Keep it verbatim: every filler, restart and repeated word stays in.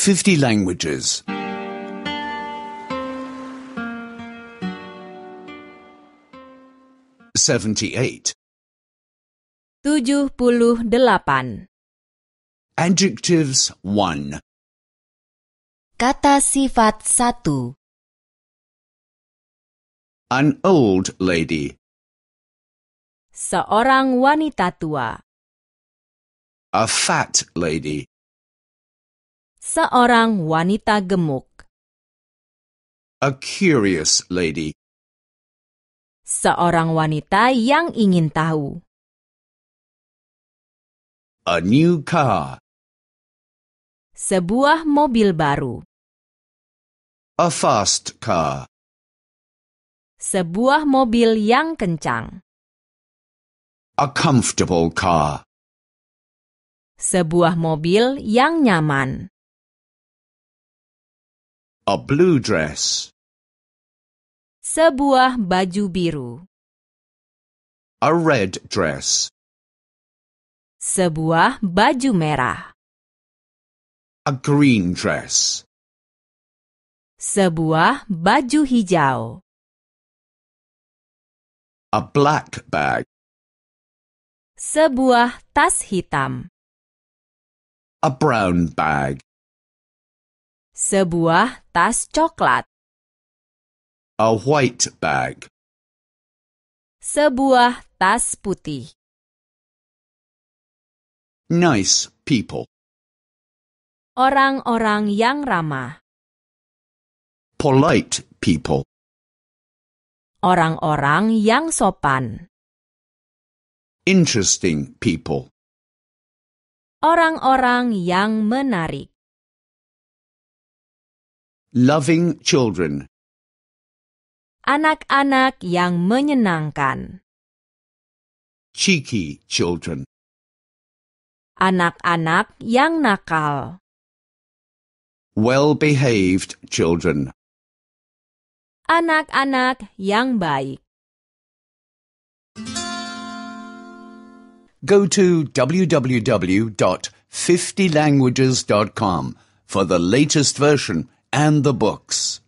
fifty languages. seventy-eight. tujuh puluh delapan. Adjectives one. Kata sifat satu. An old lady. Seorang wanita tua. A fat lady. Seorang wanita gemuk. A curious lady. Seorang wanita yang ingin tahu. A new car. Sebuah mobil baru. A fast car. Sebuah mobil yang kencang. A comfortable car. Sebuah mobil yang nyaman. A blue dress. Sebuah baju biru. A red dress. Sebuah baju merah. A green dress. Sebuah baju hijau. A black bag. Sebuah tas hitam. A brown bag. Sebuah tas coklat. A white bag. Sebuah tas putih. Nice people. Orang-orang yang ramah. Polite people. Orang-orang yang sopan. Interesting people. Orang-orang yang menarik. Loving children. Anak-anak yang menyenangkan. Cheeky children. Anak-anak yang nakal. Well-behaved children. Anak-anak yang baik. Go to w w w dot fifty languages dot com for the latest version and the books.